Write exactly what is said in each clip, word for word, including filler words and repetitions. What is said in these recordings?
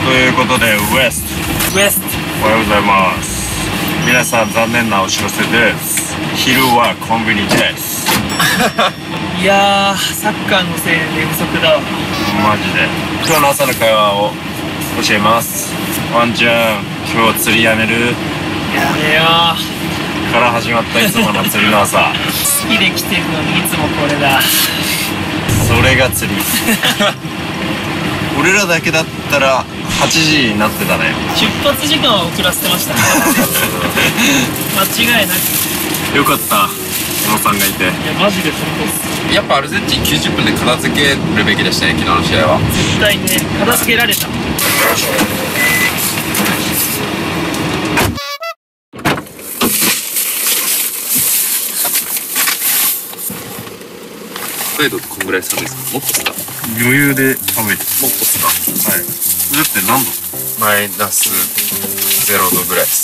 ということで、ウエストウエストおはようございます。皆さん残念なお知らせです。昼はコンビニです。 いやー、サッカーのせいで寝不足だわ。 マジで。今日の朝の会話を教えます。ワンちゃん、今日釣りやめる？ やめよーから始まったいつもの釣りの朝。 好きで来てるのにいつもこれだ。 それが釣り。俺らだけだったらはちじになってたね。 出発時間は遅らせてましたね。間違いなく。 よかった、小野さんがいて。 いやマジでそこっす。 やっぱアルゼンチンきゅうじゅっぷんで片付けるべきでしたね、昨日の試合は。 絶対ね、片付けられた。 北海道ってこんぐらい寒いですか？もっとですか？ 余裕で寒いです。 もっとですか？ はい。それって何度？ マイナスゼロどぐらいです。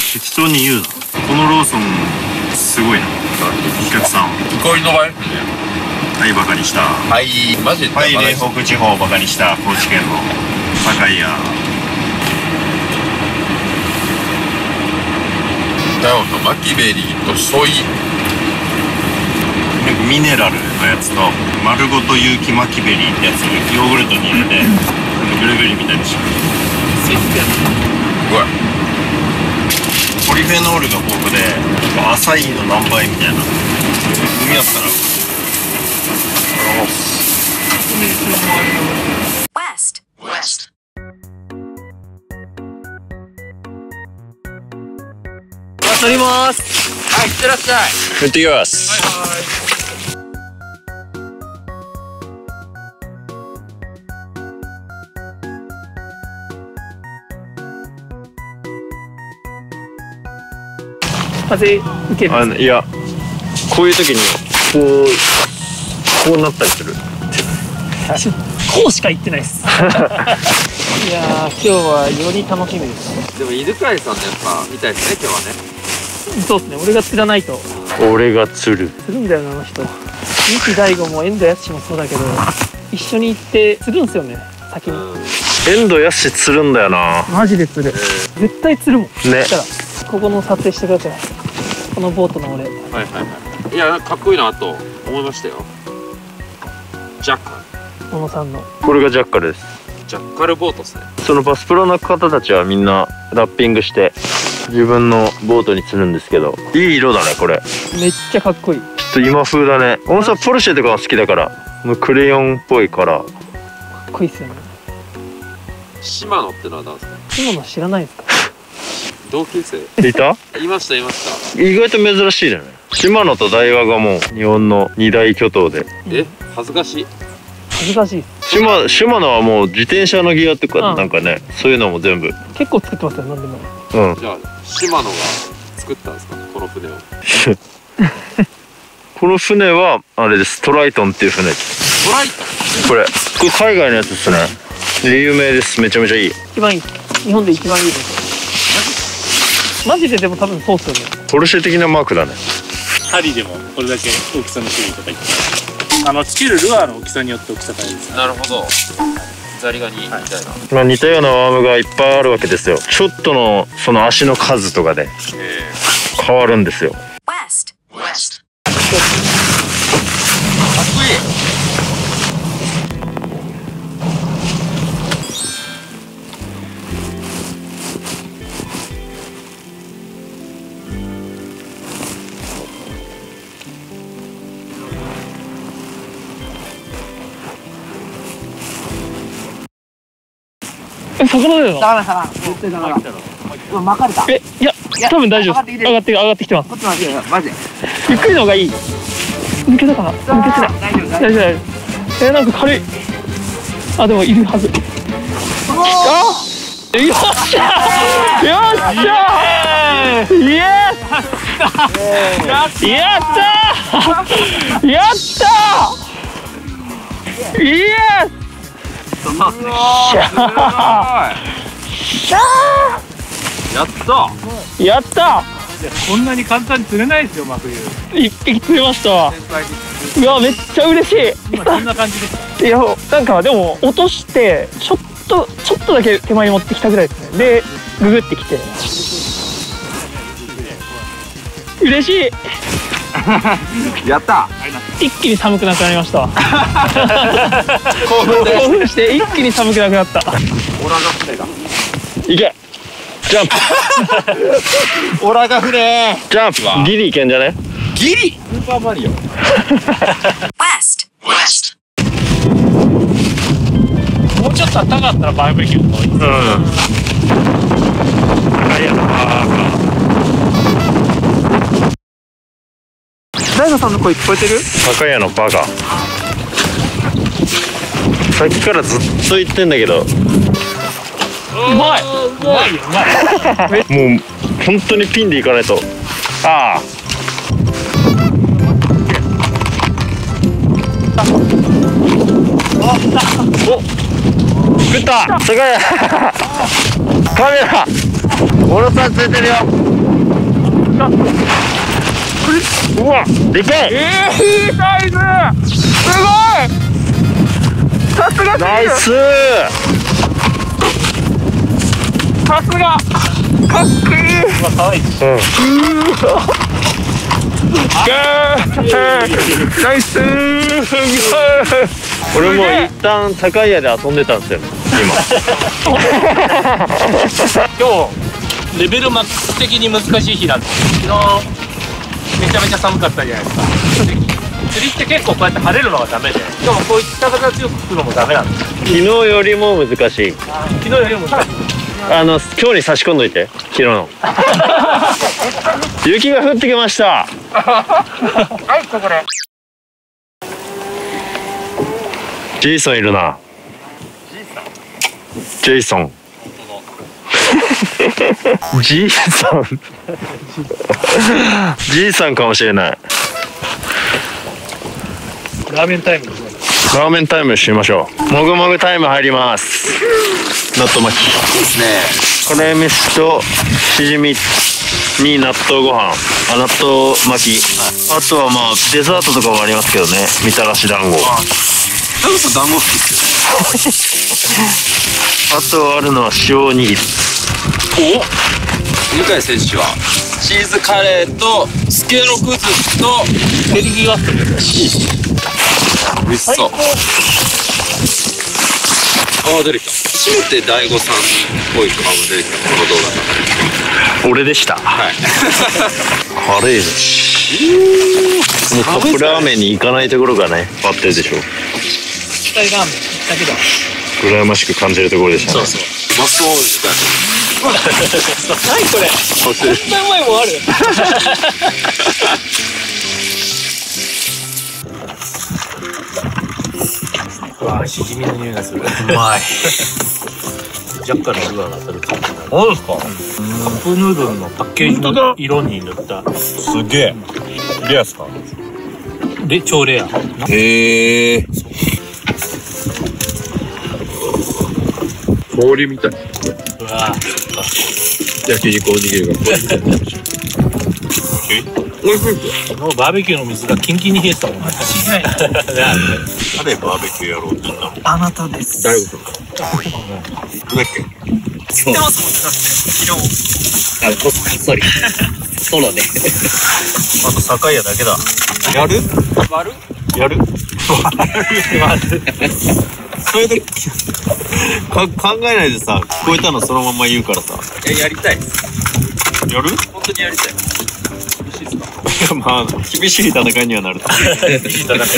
適当に言うな。このローソンすごいな。お客さん憩いの場合ね。 はい、バカにした。 はいマジで。 はい、嶺北地方をバカにした高知県の酒屋。 ダウンのマキベリーとソイミネラルのやつと丸ごと有機マキベリーってやつをヨーグルトに入れてブルーベリーみたいにしてる。 うわポリフェノールが豊富でアサイーの何倍みたいな海だったら West West 撮ります。 はい、いってらっしゃい。 行ってきます。 風受ける。 あのいや、こういう時にこうこうなったりする。 こうしか言ってないです。いやー、今日はより楽しみです。 でも犬飼さんのやっぱ見たいですね、今日はね。 そうですね、俺が釣らないと。 俺が釣る。 釣るんだよな、あの人。三木大悟も遠藤康もそうだけど、一緒に行って釣るんですよね、先に。 遠藤康釣るんだよな。 マジで釣る。絶対釣るもん。 ね。 そしたらここの撮影してください。このボートの俺。 はいはいはい。いや、かっこいいなと思いましたよ。ジャッカル。 小野さんの。 これがジャッカルです。 ジャッカルボートですね。 そのバスプロの方たちはみんなラッピングして自分のボートに釣るんですけど、いい色だねこれ。 めっちゃかっこいい。 ちょっと今風だね。小野さんポルシェとかも好きだから、もうクレヨンっぽいカラー。 かっこいいっすよね。 シマノってのは何ですか？ 今の知らないですか？ 同級生いた？ いましたいました。 意外と珍しいじゃない。シマノとダイワがもう日本の二大巨頭で。 え、恥ずかしい。 恥ずかしい。 シマシマノはもう自転車のギアとかなんかね、そういうのも全部。 結構作ってますよ、何でも。 うん。 じゃあシマノが作ったんですか、この船を。 この船はあれです。トライトンっていう船。 トライトン。 これこれ海外のやつですね。で有名です。めちゃめちゃいい。 一番いい。日本で一番いいです。マジででも多分そうっすよね。 ポルシェ的なマークだね。 針でもこれだけ大きさの種類とかいってあのつけるルアーの大きさによって大きさ変えるんです。 なるほど。ザリガニみたいな、 まあ似たようなワームがいっぱいあるわけですよ。ちょっとのその足の数とかで変わるんですよ。 West West かっこいい。 え、魚だよな。 魚魚絶対魚だ。うわ巻かれた。 え、いや、多分大丈夫です。上がって上がってきてます。 こっち待ってよマジで。 ゆっくりの方がいい。抜けたかな。抜けてない。 大丈夫大丈夫大丈夫。え、なんか軽い。あ、でもいるはず。あ、よっしゃー、よっしゃー、イエス、やったー、やったー、イエス。しゃーしゃやったー、やったこんなに簡単に釣れないですよ、真冬。 ー、一匹釣れました。うわ、めっちゃ嬉しい。 今こんな感じです。 いや、なんかでも落としてちょっとちょっとだけ手前に持ってきたぐらいですね。でググってきて嬉しい。 やった。 一気に寒くなくなりましたわ。 興奮で興奮して一気に寒くなくなった。 オラが船だ。 いけジャンプオラが船。 ジャンプギリいけんじゃね。 ギリ。スーパーマリオ。 West. West. もうちょっと暖かかったらバーベキューの方がいい。うん。ありがとう。 大悟さんの声聞こえてる？ 高谷のバカ。さっきからずっと言ってんだけど、 うまい。うまいよ、うまい。 もう本当にピンでいかないと。ああ。お、食った高谷。カメラおろさんついてるよ。うわでかい。 えー、いいサイズ。すごい。さすがナイス。 さすがかっこいい。 まあ、可愛い。 うん。 ナイス。 俺も一旦高谷で遊んでたんですよ今日レベルマックス的に難しい日なんです昨日めちゃめちゃ寒かったじゃないですか。釣りって結構こうやって晴れるのがダメで、しかもこういった形を作るのもダメなんです。 今。昨日よりも難しい。 昨日よりも難しい。 あの今日に差し込んどいて。昨日の雪が降ってきました。 はいここで。 ジェイソンいるな。ジェイソン。ジーさん。ジーさんかもしれない。 ラーメンタイムですね。 ラーメンタイムしましょう。もぐもぐタイム入ります。納豆巻き。 いいですね。 カレー飯としじみに納豆ご飯、あ納豆巻き、あとはまあデザートとかもありますけどね。みたらし団子。 タグさん団子好きっすよ。 あとあるのは塩おにぎり。 お向井選手はチーズカレーとスケロク寿司とテリギワッフル。 美味しそう。ああ出てきた。初めて大悟さんっぽい顔が出てきたこの動画。 俺でした。 はい。 カレー飯。もうカップラーメンに行かないところがね合ってるでしょ。 ラーメンだけだ。 羨ましく感じるところでしたね。 そうそう。 マスオ自体。 何これ。こんなうまいもんある。うわ、しじみの匂いがする。うまい。ジャッカのルアーがする。そうですか。カップヌードルのパッケージの色に塗った。 すげえ。レアっすか。 で、超レア。 へえ。氷みたい。 うわぁ、そっか。 焼肉おにぎりが氷みたいになってる。おいしいですよ。 もうバーベキューの水がキンキンに冷えてたもんね。 誰バーベキューやろうって言ったの。 あなたです。 大悟さんか。どうだっけ。 知ってますもんね。昨日。 あ、こっそり。ソロで。 あと酒屋だけだ。 やる？ 割る？ やる？そういう時か考えないでさ、聞こえたのそのまま言うからさ。 え、やりたいです。 やる？ 本当にやりたい。厳しいですか？ まあ厳しい戦いにはなる。だって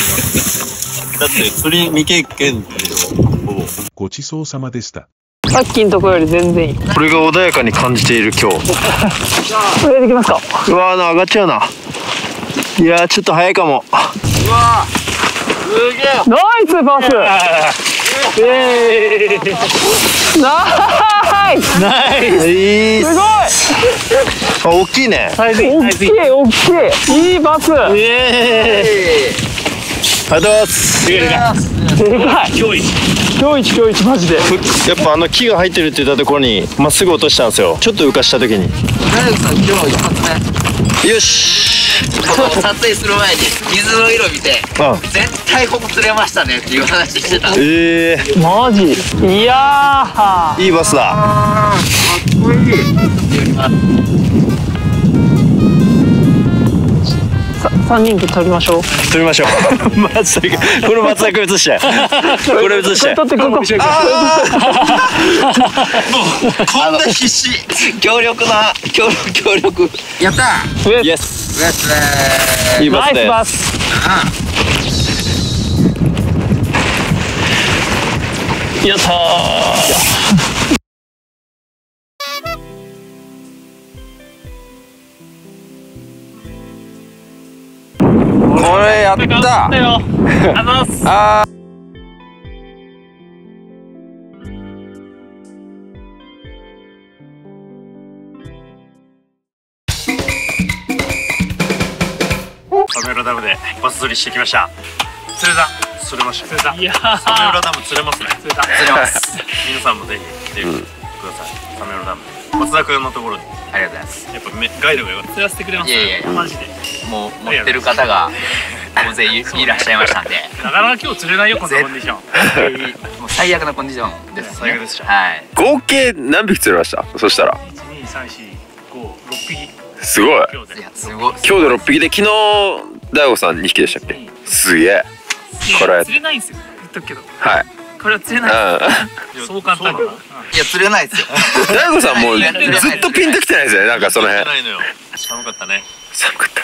釣り未経験でしょ。 ごちそうさまでした。 さっきのところより全然いい。 これが穏やかに感じている今日。 上できますか？ うわー、上がっちゃうな。いやーちょっと早いかも。 うわすげえ。 ナイスパス。えー、ナイス。 ナイス。 すごい。 あ、大きいね。 大きい大きい。いいパス。 イエーイ。 ありがとうございます。 でかい今日一今日一今日一マジで。 やっぱあの木が入ってるって言ったところにまっすぐ落としたんですよ。ちょっと浮かした時に。 大悟さん今日一発目よし。 撮影する前に水の色見て絶対ここ釣れましたねっていう話してた。 ええー、 マジいやーいいバスだ。 かっこいい。 さ三人で撮りましょう。 撮りましょう。松田君、この松田君映して。これ映して。 撮ってここ。 もうこんな必死。強力な強力強力。やったー。 イエス。 ウエスでー。 いいバスで。 ナイスバス。やったー。 これやった。 だよ。あのあー。 サメ浦ダムでバス釣りしてきました。 釣れた。 釣れました。 釣れた。いやー。 サメ浦ダム釣れますね。 釣れた。 釣れます。 皆さんもぜひ来てください。サメ浦ダム。松田君のところに。 ありがとうございます。 やっぱめガイドがよかった。 釣らせてくれます。 いやいやいやマジで。 もう持ってる方が大勢いらっしゃいましたんで。 なかなか今日釣れないよこんなコンディション。 もう最悪なコンディションです。 最悪でした。 はい。 合計何匹釣れました？そしたら一二三四五六匹。 すごい。 今日で。 いやすごい。 今日でろっぴきで、昨日大悟さんにひきでしたっけ？すげえ。これ釣れないんですよ。言っとくけど。 はい。 これは釣れない。そう簡単に。 いや釣れないですよ。 大悟さんもうずっとピンときてないですよね。なんかその辺ないのよ。寒かったね。 寒かった。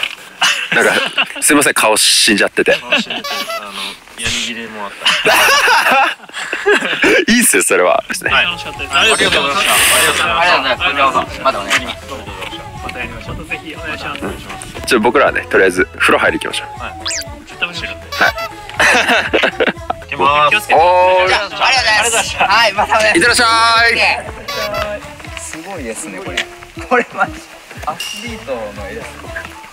なんかすいません、顔死んじゃってて。 あのヤニ切れもあった。 いいっすよそれはですね。 楽しかったです。ありがとうございました。 ありがとうございます。こちらこそまたお願いします。 またやりましょう。ぜひお願いします。 ちょ僕らはね、とりあえず風呂入り行きましょう。 ちょっと食べてるんで。 行きま気をつけて。 おー、 ありがとうございます。はいまたね。 いってらっしゃい。 すごいですねこれ。これマジアスリートの絵です。